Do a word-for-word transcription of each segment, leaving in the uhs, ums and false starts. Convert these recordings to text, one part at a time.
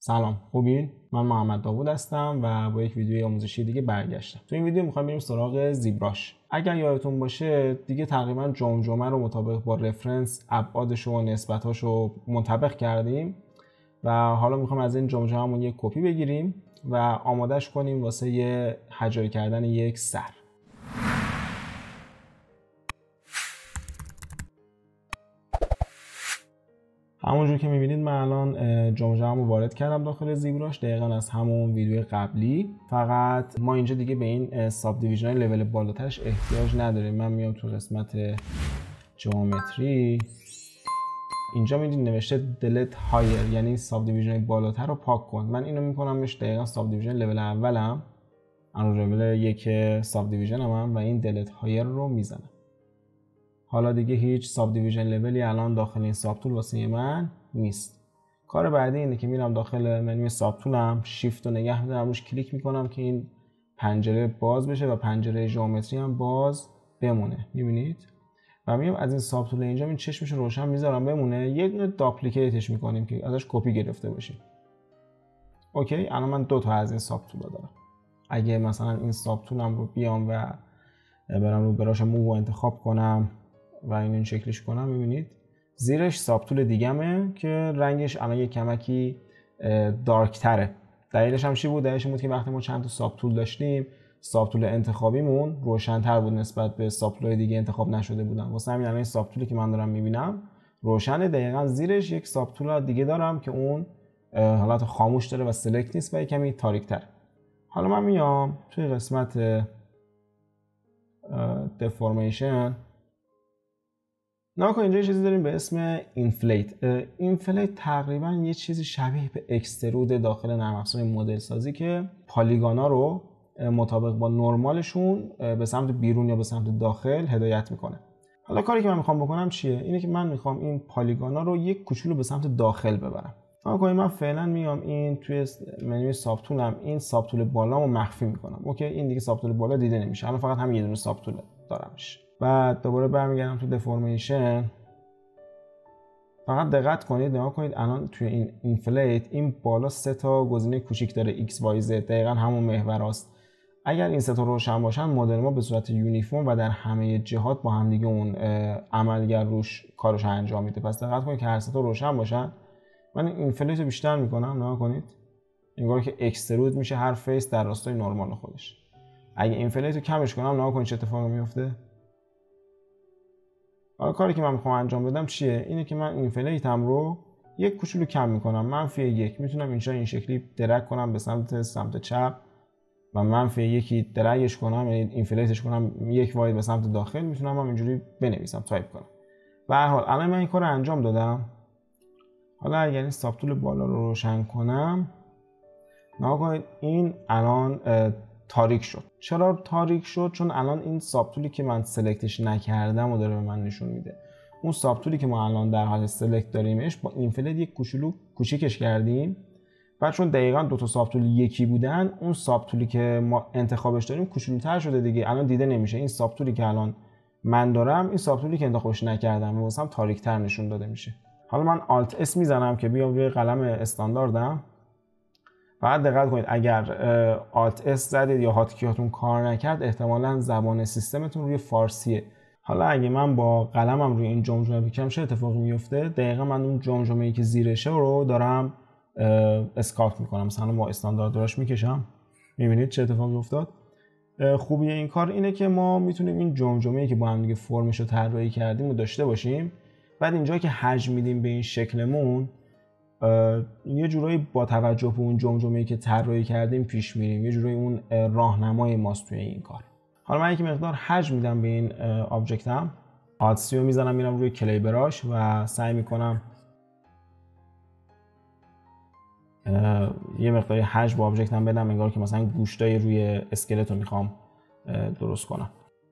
سلام، خوبین؟ من محمد داوود هستم و با یک ویدیوی آموزشی دیگه برگشتم. تو این ویدیو میخوایم بریم سراغ زیبراش. اگر یادتون باشه دیگه تقریبا جمجمه رو مطابق با رفرنس ابعادش و نسبتاش رو منطبق کردیم و حالا میخوایم از این جمجمه‌مون یک کپی بگیریم و آمادهش کنیم واسه یه هجاری کردن یک سر. همونجور که میبینید من الان جمجمه‌مو وارد کردم داخل زیبراش، دقیقاً از همون ویدیو قبلی. فقط ما اینجا دیگه به این ساب دیویژن لول بالاترش احتیاج نداریم. من میام تو قسمت جیومتری، اینجا میدید نوشته دلیت هایر، یعنی ساب دیویژن بالاتر رو پاک کن. من اینو میکنمش دقیقاً ساب دیویژن لول اولم، الان لول یک ساب دیویژن هم و این دلیت هایر رو میزنم. حالا دیگه هیچ ساب دیویژن لولی الان داخل این ساب تول واسه من نیست. کار بعدی اینه که میرم داخل منوی ساب تولم، شیفت رو نگه میدارم روش کلیک میکنم که این پنجره باز بشه و پنجره ژئومتری هم باز بمونه. میبینید؟ و میام از این ساب تول اینجا این چشمش رو روشن میذارم بمونه، یه دونه داپلیکیتش میکنیم که ازش کپی گرفته باشیم. اوکی، الان من دو تا از این ساب تول دارم. اگه مثلا این ساب تولم رو بیام و برم رو براش موو انتخاب کنم و این شکلش کنم، میبینید زیرش ساب تول دیگه‌مه که رنگش الان یک کمکی دارک تره. دلیلش هم چی بود؟ دلیلش بود که وقتی ما چند تا ساب تول داشتیم، ساب تول انتخابیمون روشن‌تر بود نسبت به ساب تول‌های دیگه انتخاب نشده بودن. واسه همین الان این ساب تولی که من دارم میبینم روشنه. دقیقاً زیرش یک ساب تول دیگه دارم که اون حالت خاموش داره و سلکت نیست و یک کمی تاریک‌تر. حالا من میام توی قسمت دفورمیشن، ناکن اینجا یه چیزی داریم به اسم اینفلیت. اینفلیت تقریبا یه چیزی شبیه به اکسترود داخل نرم افزار مدل سازی که پالیگانا رو مطابق با نرمالشون به سمت بیرون یا به سمت داخل هدایت میکنه. حالا کاری که من میخوام بکنم چیه؟ اینه که من میخوام این پالیگانا رو یک کوچولو به سمت داخل ببرم. ناکن من فعلا میام این توی منوی ساب تولم این ساب تول بالامو مخفی میکنم. اوکی، این دیگه ساب تول بالا دیده نمیشه. الان فقط همین یه دونه ساب تول دارمش. بعد دوباره برمیگردم تو دفورمیشن. فقط دقت کنید، نگاه کنید الان توی این اینفلیت این بالا سه تا گزینه کوچیک داره ایکس وای زد، دقیقاً همون محوراست. اگر این سه تا روشن باشن مدل ما به صورت یونیفرم و در همه جهات با هم دیگه اون عملگر روش کارش انجام میده. پس دقت کنید که هر سه تا روشن باشن. من این اینفلیت رو بیشتر میکنم، نگاه کنید انگار که اکسترود میشه هر فیس در راستای نرمال خودش. اگه اینفلیت رو کمش کنم، نگاه کنید چه اتفاقی میفته. حالا کاری که من میخوام انجام بدم چیه؟ اینه که من اینفلیتم رو یک کوچولو کم میکنم، منفی یک. میتونم اینجا این شکلی درگ کنم به سمت سمت چپ و منفی یکی درگش کنم، یعنی اینفلیتش کنم یک واحد به سمت داخل. میتونم هم اینجوری بنویسم، تایپ کنم. به هر حال الان من این کارو انجام دادم. حالا اگر این ساب تول بالا رو روشن کنم، نگاه کنید این الان تاریک شد. چرا تاریک شد؟ چون الان این ساب تولی که من سلکتش نکردم و داره به من نشون میده. اون ساب تولی که ما الان در حال سلکت داریمش با اینفلیت یک کوچولو کوچیکش کردیم. بعد چون دقیقاً دو تا ساب تول یکی بودن، اون ساب تولی که ما انتخابش داریم کوچولوتر شده دیگه، الان دیده نمیشه. این ساب تولی که الان من دارم این ساب تولی که انتخابش نکردم واسم تاریک‌تر نشون داده میشه. حالا من آلت اس میزنم که بیام روی قلم استانداردم. فقط دقت کنید اگر آلت اس زدید یا هاتکیاتون کار نکرد، احتمالاً زبان سیستمتون روی فارسیه. حالا اگه من با قلمم روی این جمجمه بکشم چه اتفاقی میفته؟ دقیقاً من اون جمجمه‌ای که زیرشه رو دارم اسکالپ میکنم. مثلا با استاندارد دراش میکشم، میبینید چه اتفاقی افتاد؟ خوبی این کار اینه که ما میتونیم این جمجمه‌ای که با هم دیگه فرمش رو طراحی کردیم رو داشته باشیم. بعد اینجا که حجم میدیم به این شکلمون، یه جورایی با توجه به اون جمجمه‌ای که طراحی کردیم پیش میریم. یه جورایی اون راهنمای ماست توی این کار. حالا من یک مقدار حجم میدم به این آبجکتم، آلت سی رو میزنم میرم روی کلی براش و سعی میکنم یه مقداری حجم با آبجکتم بدم، انگار که مثلا گوشتای روی اسکلت رو میخوام درست کنم.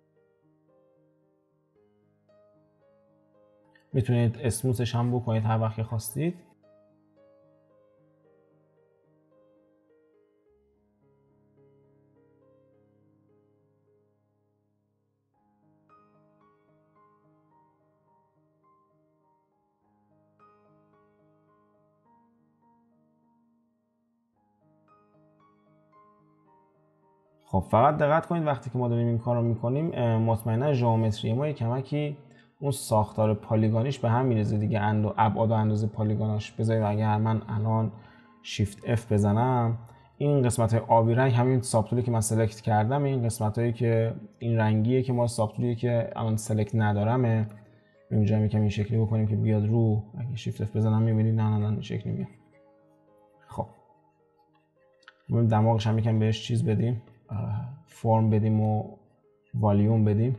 میتونید اسموثش هم بکنید هر وقت که خواستید. خب فقط دقت کنید وقتی که ما داریم این کار رو میکنیم مطمئنا ژئومتری ما کمکی اون ساختار پلیگونیش به هم میرسه دیگه، اند ابعاد و اندازه پلیگوناش. بذارید اگر من الان شیفت اف بزنم، این قسمت های آبی رنگ همین سابتولی که من سلکت کردم، این قسمت هایی که این رنگیه که ما سابتولیه که الان سلکت ندارمه. اینجا میگم این شکلی بکنیم که بیاد رو. اگه شیفت اف بزنم میبینید نه نه نه این شکلی میاد. خب بریم دماغش هم میگم بهش چیز بدیم، فرم بدیم و والیوم بدیم.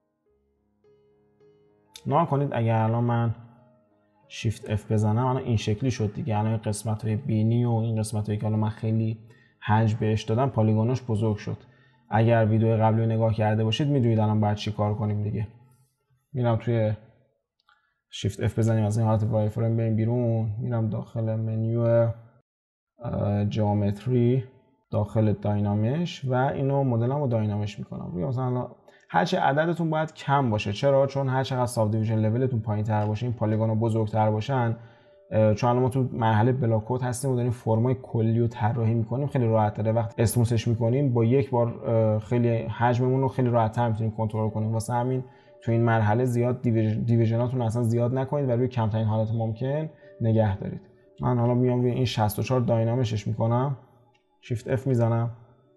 نگاه کنید اگر الان من شیفت اف بزنم الان این شکلی شد دیگه. الان قسمت های بینی و این قسمت هایی که الان من خیلی حجم بهش دادم پلیگوناش بزرگ شد. اگر ویدیو قبلی رو نگاه کرده باشید میدونید الان باید چی کار کنیم دیگه. میرم توی شیفت اف بزنیم از این حالت وای فریم بریم بیرون، میرم داخل منیو جیومتری، داخل داینامیش و اینو مدلمو داینامیش میکنم. روی مثلا هرچه عددتون باید کم باشه. چرا؟ چون هر چقدر ساب دیویژن لولتون پایین‌تر باشه، این پلیگونا بزرگتر باشن، چون الان ما تو مرحله بلاک کد هستیم و داریم فرمای کلی رو طراحی میکنیم، خیلی راحت تره وقتی اسموسش میکنیم با یک بار خیلی حجممون رو خیلی راحت‌تر میتونیم کنترل کنیم. واسه همین تو این مرحله زیاد دیویژناتون اصلا زیاد نکنید و روی کمترین حالت ممکن نگه دارید. من حالا میام روی این شصت و چهار داینامیشش میکنم، شیفت اف میزنم،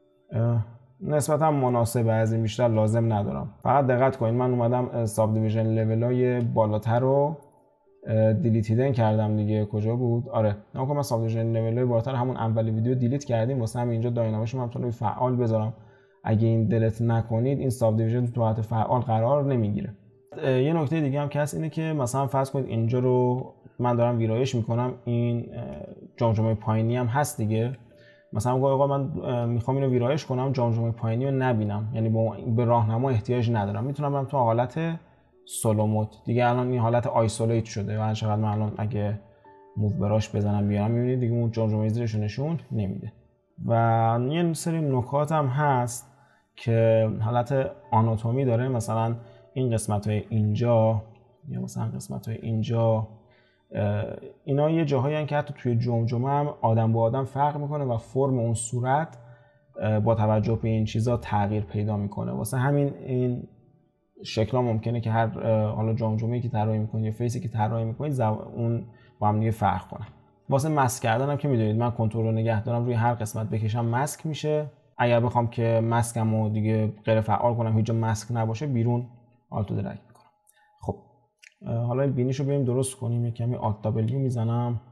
نسبتا مناسبه، از این بیشتر لازم ندارم. فقط دقت کنید من اومدم ساب دیویژن لولای بالاتر رو دیلیتیدن کردم دیگه. کجا بود؟ آره نگاه من ساب دیویژن لولای بالاتر همون اول ویدیو دیلیت کردیم، واسه همین اینجا داینامیش رو میتونم فعال بذارم. اگه این دلیت نکنید این ساب دیویژن تو حالت فعال قرار نمیگیره. یه نکته دیگه هم که هست اینه که مثلا فرض کنید اینجا رو من دارم ویرایش میکنم، این جمجمه پایینی هم هست دیگه. مثلا آقا من میخوام اینو ویرایش کنم جمجمه پایینی رو نبینم، یعنی به راهنما احتیاج ندارم، میتونم برم تو حالت سولو مود دیگه. الان این حالت آیسولیت شده و هر چقدر من الان اگه موو براش بزنم بیارم میبینید دیگه اون جمجمه زیرش نشون نمیده. و یه سری نکات هم هست که حالت آناتومی داره، مثلا این قسمت های اینجا یا مثلا قسمت های اینجا، اینا یه جاهایی هستن که حتی توی جمجمه هم آدم با آدم فرق میکنه و فرم اون صورت با توجه به این چیزا تغییر پیدا میکنه. واسه همین این شکل‌ها ممکنه که هر حالا جمجمه‌ای که طراحی میکنید یا فیسی که طراحی میکنید اون با هم دیگه فرق کنه. واسه ماسک کردن هم که میدونید من کنترل رو نگه دارم روی هر قسمت بکشم ماسک میشه. اگر بخوام که ماسکمو دیگه غیر فعال کنم هیچ جا ماسک نباشه بیرون آلت درگ میکنم. خب حالا این بینیشو بریم درست کنیم. یک کمی آلت دابلیو میزنم،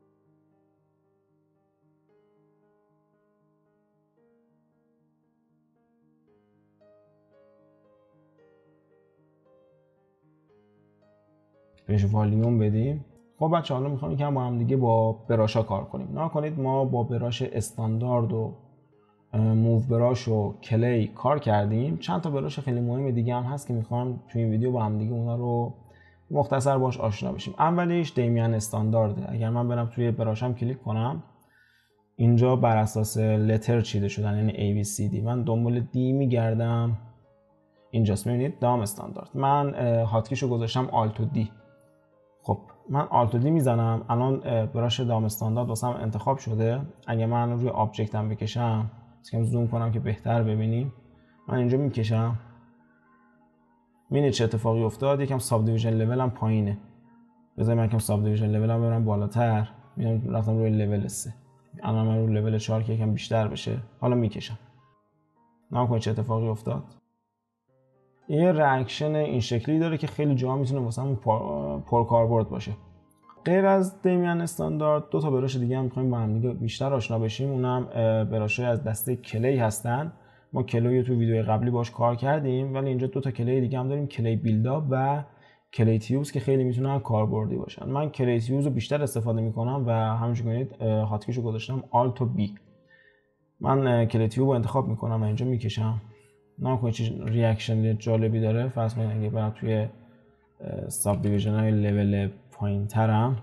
بهش والیوم بدیم. خب بچه حالا میخوام یکم با هم دیگه با براشا کار کنیم. نگاه کنید ما با براش استاندارد و موو براش و کلی کار کردیم. چند تا براش خیلی مهم دیگه هم هست که میخوام توی این ویدیو با هم دیگه اونا رو مختصر باش آشنا بشیم. اولیش دیمیان استاندارده. اگر من برم توی براشم کلیک کنم اینجا بر اساس لتر چیده شدن، یعنی A B C D. من دنبال دی میگردم، اینجاست میبینید دام استاندارد. من هاتکیشو گذاشتم آلت و دی. خب من آلت و دی میزنم، الان براش دام استاندارد واسم انتخاب شده. اگه من الان روی آبجکتم بکشم، اسکم زوم کنم که بهتر ببینیم، من اینجا میکشم، میبینید چه اتفاقی افتاد. یکم ساب دیویژن لولم پایینه. بذارید من یکم ساب دیویژن لولم ببرم بالاتر، میام رفتم روی لول سه. الان من روی لول چهار که یکم بیشتر بشه، حالا میکشم. نگاه کنید چه اتفاقی افتاد. یه ریاکشن این شکلی داره که خیلی جاها میتونه واسه پر کاربرد باشه. غیر از دیمیان استاندارد دو تا براش دیگه هم می‌خوایم با هم دیگه بیشتر آشنا بشیم. اونم براشای از دسته کلی هستن. ما کلی رو تو ویدیو قبلی باش کار کردیم، ولی اینجا دو تا کلی دیگه هم داریم، کلی بیلداپ و کلی تیوبز که خیلی میتونن کاربردی باشن. من کلی تیوبز رو بیشتر استفاده میکنم و همونجوری کنید هاتکیشو گذاشتم آلت و بی. من کلی تیوب رو انتخاب میکنم و اینجا میکشم. نه کنید چه ریاکشن جالبی داره. فرض کنید اگه برم توی ساب دیویژن های لول پایین ترم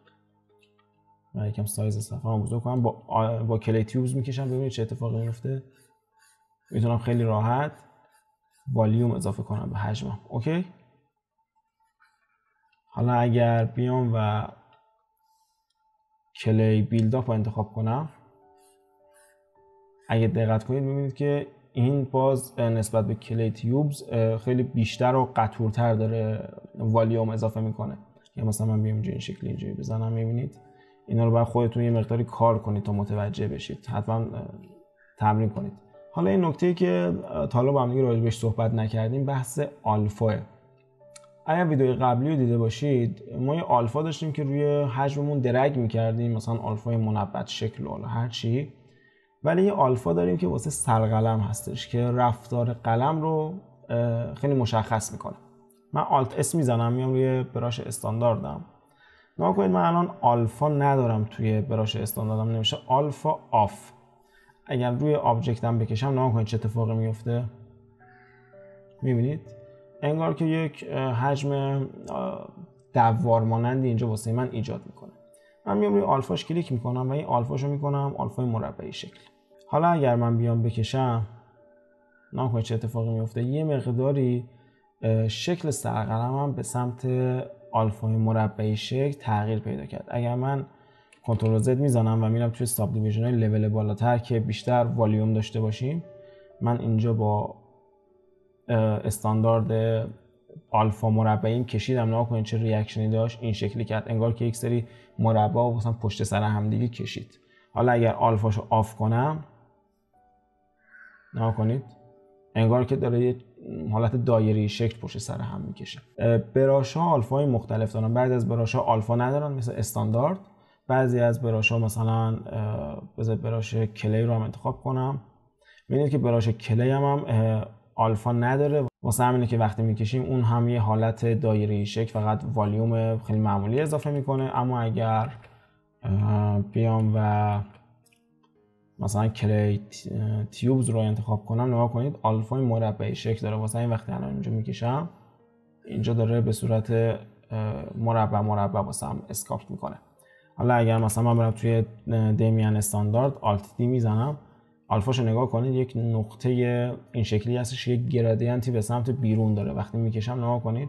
و یکم سایز صفحه رو بزرگ کنم، با با کلی تیوبز میکشم، ببینید چه اتفاقی میفته. میتونم خیلی راحت والیوم اضافه کنم به حجمم. اوکی. حالا اگر بیام و کلی بیلداپ رو انتخاب کنم، اگه دقت کنید میبینید که این باز نسبت به کلی تیوبز خیلی بیشتر و قطورتر داره والیوم اضافه میکنه. یا مثلا من بیام اینجا این شکلی اینجوری بزنم، میبینید اینا رو باید خودتون یه مقداری کار کنید تا متوجه بشید، حتما تمرین کنید. حالا این نکته‌ای که تا حالا با هم دیگه راجع بهش صحبت نکردیم بحث آلفاه. اگر ویدیوی قبلی رو دیده باشید ما یه آلفا داشتیم که روی حجممون درگ میکردیم، مثلا آلفای منبت شکل و هر چی، ولی یه آلفا داریم که واسه سرقلم هستش که رفتار قلم رو خیلی مشخص میکنه. من آلت اس میزنم، میام روی براش استانداردم. نگاه کنید من الان آلفا ندارم توی براش استانداردم، نمیشه آلفا آف. اگر روی آبجکتم بکشم نگاه کنید چه اتفاقی میفته. میبینید انگار که یک حجم دوار مانندی اینجا واسه من ایجاد میکنه. من میام روی آلفاش کلیک میکنم و این آلفاشو میکنم آلفای مربعی شکل. حالا اگر من بیام بکشم نگاه کنید چه اتفاقی میفته. یه مقداری شکل سرقلمم به سمت آلفای مربعی شکل تغییر پیدا کرد. اگر من کنترل زد میزنم و میرم توی ساب دیویژن های لول بالاتر که بیشتر والیوم داشته باشیم، من اینجا با استاندارد آلفا مربعی کشیدم. نگاه کنید چه ریاکشنی داشت، این شکلی کرد انگار که یک سری مربع و مثلا پشت سر هم دیگه کشید. حالا اگر آلفاشو آف کنم نگاه کنید انگار که داره یه حالت دایره‌ای شکل پشت سر هم میکشه. براش‌ها آلفای مختلف دارن. بعضی از براش‌ها آلفا ندارن مثل استاندارد، بعضی از براش‌ها مثلا بذار براش کلی رو هم انتخاب کنم. می‌بینید که براش کلی هم, هم آلفا نداره، واسه همینه که وقتی میکشیم اون هم یه حالت دایره‌ای شکل فقط والیوم خیلی معمولی اضافه میکنه. اما اگر بیام و مثلا کلی تیوبز رو انتخاب کنم نگاه کنید آلفای مربعی شکل داره. واسه این وقتی الان اینجا میکشم اینجا داره به صورت مربع مربع واسه هم اسکاپت میکنه. حالا اگر مثلا من برم توی دیمیان استاندارد آلت دی میزنم، آلفاشو نگاه کنید یک نقطه این شکلی هستش، یک گرادینتی به سمت بیرون داره. وقتی میکشم نگاه کنید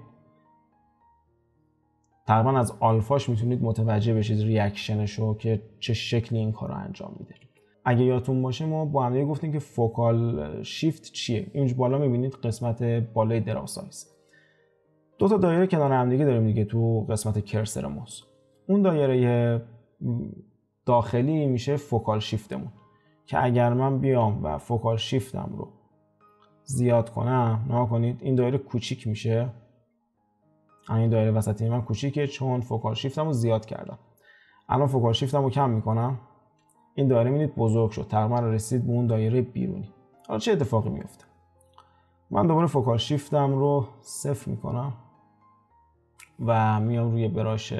تقریبا از آلفاش میتونید متوجه بشید ریاکشنشو که چه شکلی این کارو انجام میده. اگه یادتون باشه ما با هم دیگه گفتیم که فوکال شیفت چیه. اینجا بالا میبینید قسمت بالای دراو سایز، دو تا دایره کنار هم دیگه داریم دیگه تو قسمت کرسر موس. اون دایره داخلی میشه فوکال شیفتمون که اگر من بیام و فوکال شیفتم رو زیاد کنم نگاه کنید این دایره کوچیک میشه. این دایره وسطی من کوچیکه چون فوکال شیفتم رو زیاد کردم. الان فوکال شیفتم رو کم میکنم، این دایره میدید بزرگ شد، تقریبا رسید به اون دایره بیرونی. حالا چه اتفاقی میفته؟ من دوباره فوکال شیفتم رو صفر میکنم و میام روی براش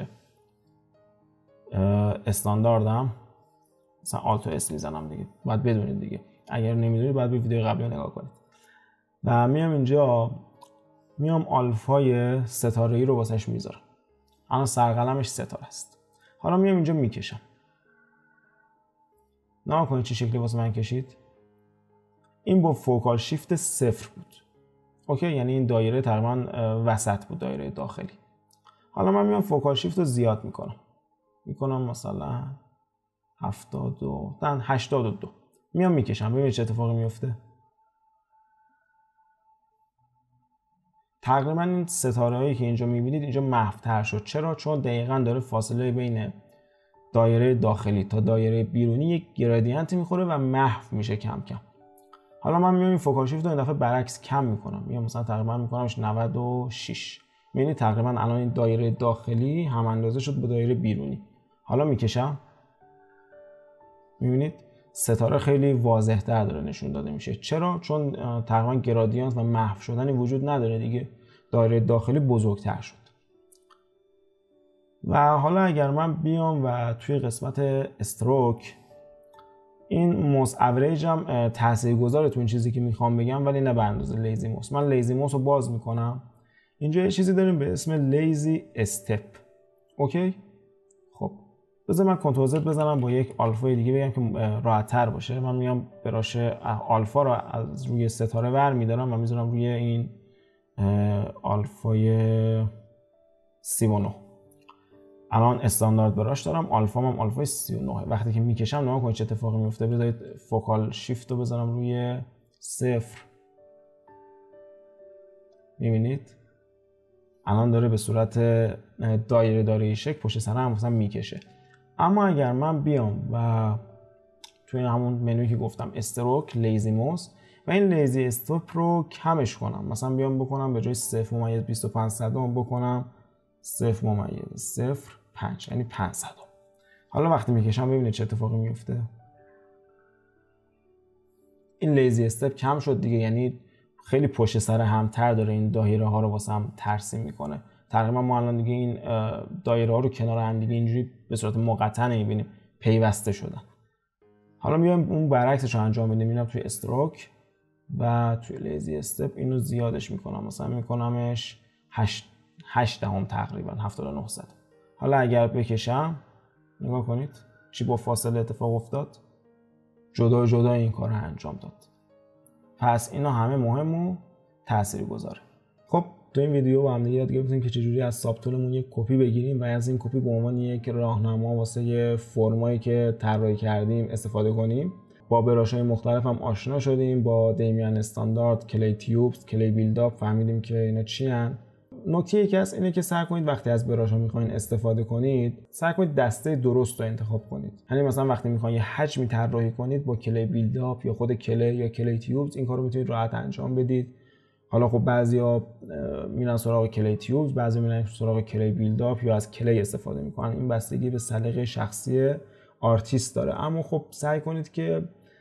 استانداردم مثلا آلت اس میزنم دیگه. باید بدونید دیگه، اگر نمیدونید باید به ویدیو قبلی نگاه کنید. و میام اینجا میام آلفای ستاره ای رو واسش میذارم. الان سرقلمش ستاره است. حالا میام اینجا میکشم. نگاه کنید چه شکلی واسه من کشید. این با فوکال شیفت صفر بود. اوکی، یعنی این دایره تقریبا وسط بود، دایره داخلی. حالا من میام فوکال شیفت رو زیاد میکنم. میکنم مثلا هفتاد و دو هشتاد و دو. میام میکشم. ببینید چه اتفاقی میفته. تقریبا این ستاره هایی که اینجا میبینید اینجا محو‌تر شد. چرا؟ چون دقیقاً داره فاصله بین دایره داخلی تا دایره بیرونی یک گرادینت میخوره و محو میشه کم کم. حالا من میام این فوکال شیفت رو این دفعه برعکس کم میکنم. میام مثلا تقریبا میکنمش نود و شش. میبینید تقریبا الان این دایره داخلی هم اندازه شد با دایره بیرونی. حالا میکشم. میبینید ستاره خیلی واضح تر داره نشون داده میشه. چرا؟ چون تقریبا گرادیانت و محو شدنی وجود نداره دیگه. دایره داخلی بزرگتر شد. و حالا اگر من بیام و توی قسمت استروک این موس اوریج هم تاثیرگذاره تو این چیزی که میخوام بگم، ولی نه به اندازه لیزی موس. من لیزی موس رو باز میکنم. اینجا یه چیزی داریم به اسم لیزی استپ. اوکی؟ خب بذار من کنترل زد بزنم با یک آلفای دیگه بگم که راحت تر باشه. من میام براش آلفا رو از روی ستاره ور میدارم و میذارم روی این آلفای سی و نه. الان استاندارد براش دارم، آلفا هم آلفای سی و نه. وقتی که میکشم نگاه کنید چه اتفاقی میفته. بذارید فوکال شیفت رو بذارم روی صفر. میبینید الان داره به صورت دایره داره شکل پشت سر هم مثلا میکشه. اما اگر من بیام و توی همون منوی که گفتم استروک لیزی موس و این لیزی استاپ رو کمش کنم، مثلا بیام بکنم به جای صفر ممیز بیست و پنج صدم بکنم صفر ممیز صفر پنج، یعنی پنج صدم. حالا وقتی میکشم ببینید چه اتفاقی میفته. این لیزی استپ کم شد دیگه، یعنی خیلی پشت سر همتر داره این دایره ها رو واسه هم ترسیم میکنه. تقریبا ما الان دیگه این دایره ها رو کنار هم دیگه اینجوری به صورت مقطع نمیبینیم، پیوسته شدن. حالا میایم اون برعکسش رو انجام بدیم. میرم توی استروک و توی لیزی استپ اینو زیادش میکنم، مثلا میکنمش هشت دهم تقریبا هفتاد و نه صد. حالا اگر بکشم نگاه کنید چی با فاصله اتفاق افتاد، جدا جدا این کار رو انجام داد. پس اینا همه مهم و تاثیرگذاره. خب تو این ویدیو با هم دیگه یاد گرفتیم که چجوری از سابتولمون یک کپی بگیریم و از این کپی به عنوان یک راهنما واسه فرمایی که طراحی کردیم استفاده کنیم. با براش‌های مختلف هم آشنا شدیم، با دیمیان استاندارد، کلی تیوبز، کلی بیلداپ، فهمیدیم که اینا چی ان. نکته یکی از اینه که سعی کنید وقتی از براش‌ها می‌خواید استفاده کنید، سعی کنید دسته درست رو انتخاب کنید. یعنی مثلا وقتی می‌خواید یه حجمی طراحی کنید با کلی بیلداپ یا خود کلی یا کلی تیوبز این کارو میتونید راحت انجام بدید. حالا خب بعضیا میرن سراغ کلی تیوبز، بعضی میرن سراغ کلی بیلداپ یا از کلی استفاده میکنن. این بستگی به سلیقه شخصی آرتیست داره، اما خب سعی کنید که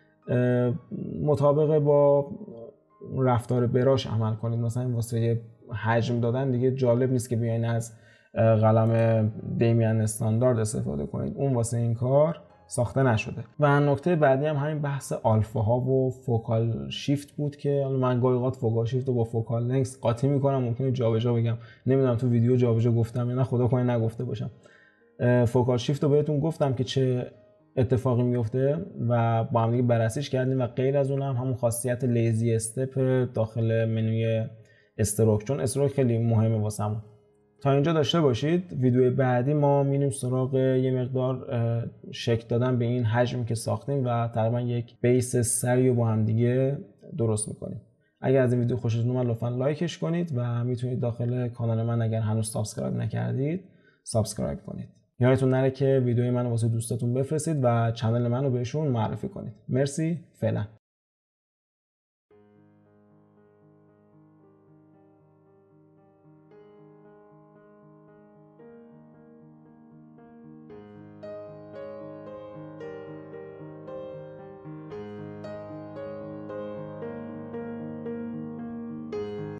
مطابق با رفتار براش عمل کنید. مثلا واسه حجم دادن دیگه جالب نیست که بیاین از قلم دیمیان استاندارد استفاده کنید، اون واسه این کار ساخته نشده. و نکته بعدی هم همین بحث آلفا ها و فوکال شیفت بود که من گاهی اوقات فوکال شیفت رو با فوکال لنگث قاطی میکنم، ممکنه جابجا بگم، نمیدونم تو ویدیو جابجا گفتم یا نه، خدا کنه نگفته باشم. فوکال شیفت رو بهتون گفتم که چه اتفاقی میفته و با هم دیگه بررسیش کردیم و غیر از اونم همون خاصیت لیزی استپ داخل منوی استروک، چون استروک خیلی مهمه واسمون. تا اینجا داشته باشید. ویدیو بعدی ما میریم سراغ یه مقدار شکل دادن به این حجمی که ساختیم و تقریبا یک بیس سری رو با هم دیگه درست میکنیم. اگر از این ویدیو خوشتون اومد لطفا لایکش کنید و میتونید داخل کانال من اگر هنوز سابسکرایب نکردید سابسکرایب کنید. یادتون نره که ویدیوی منو واسه دوستاتون بفرستید و کانال منو بهشون معرفی کنید. مرسی، فعلا.